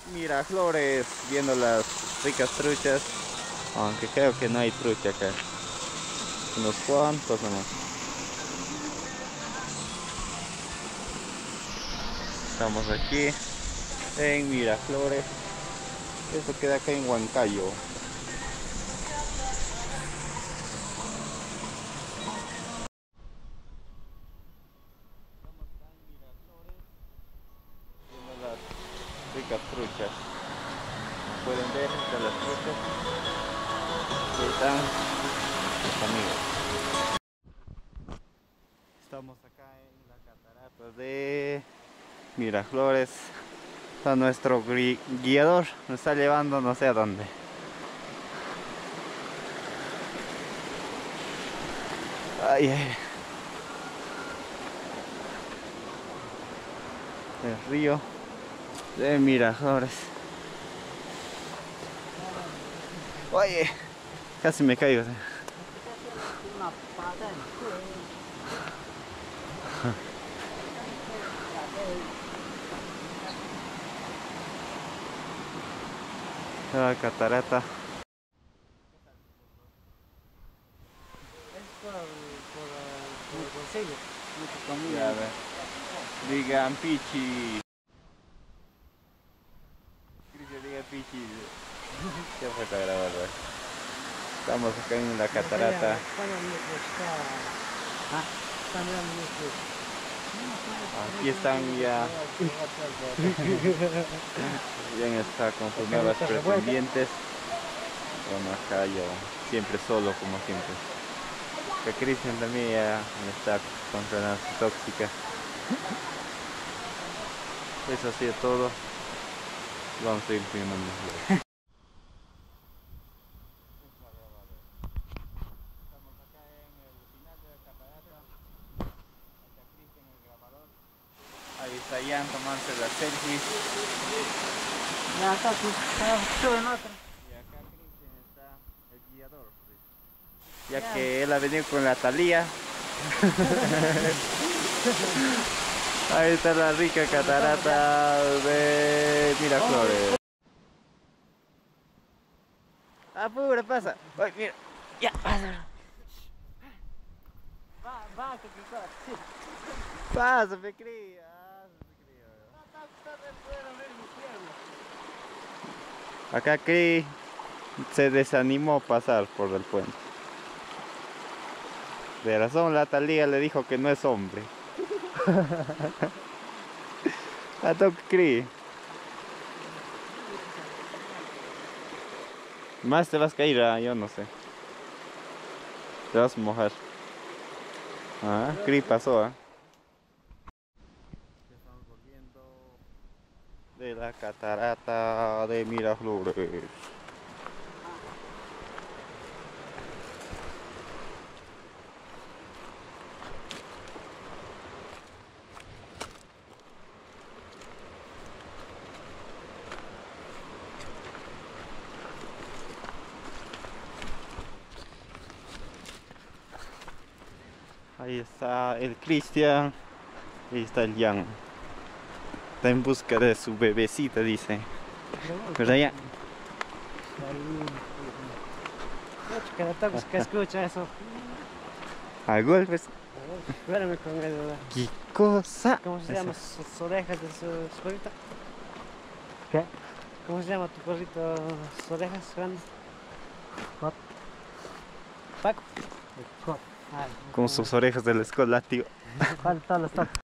Miraflores, viendo las ricas truchas, aunque creo que no hay trucha acá, unos cuantos nomás. Estamos aquí en Miraflores, esto queda acá en Huancayo. Estamos acá en Miraflores, viendo las ricas truchas. Como pueden ver, están las truchas. Ahí están los amigos. Estamos acá en la catarata de Miraflores. Está nuestro guiador, nos está llevando no sé a dónde. Ay, ay. El río de Miraflores. Oye, casi me caigo. La catarata. Es por el bolsillo. Mucha comida. Ya ve. Digan pichi. Cristian, diga pichi. ¿Qué fue esta grabada? Estamos acá en la catarata. Aquí están ya. Bien está con sus nuevas pretendientes. Bueno, acá yo siempre solo como siempre. Que Cristian también ya está controlando su tóxica. Eso ha sido todo. Vamos a ir filmando. Estamos acá en el final de la catarata. Acá Cristian el grabador. Ahí está Ian tomándose las selfies. Ya está, suben otra. Y acá Cristian está el guiador. Ya que él ha venido con la Thalía. Ahí está la rica catarata de Miraflores. Apura, pasa. Ay, mira. Ya, pasa. Va, que sí. Pasa, me cría. Acá Cris se desanimó a pasar por el puente. De razón la Thalía le dijo que no es hombre. A toque Cris. Más te vas a caer, yo no sé. Te vas a mojar. Ah, Cris pasó, Estamos volviendo de la catarata de Miraflores. Ahí está el Cristian. Ahí está el Jan. Está en busca de su bebecita, dice. ¿Verdad, Jan? Cada toque que escucha eso. A golpes. Espérame con el... ¿Qué cosa? ¿Cómo se llama sus orejas de su perrito? ¿Qué? ¿Cómo se llama tu perrito? Sus orejas grandes. Paco. Paco. Con sus orejas del escolátio. ¿Cuál todos los toques?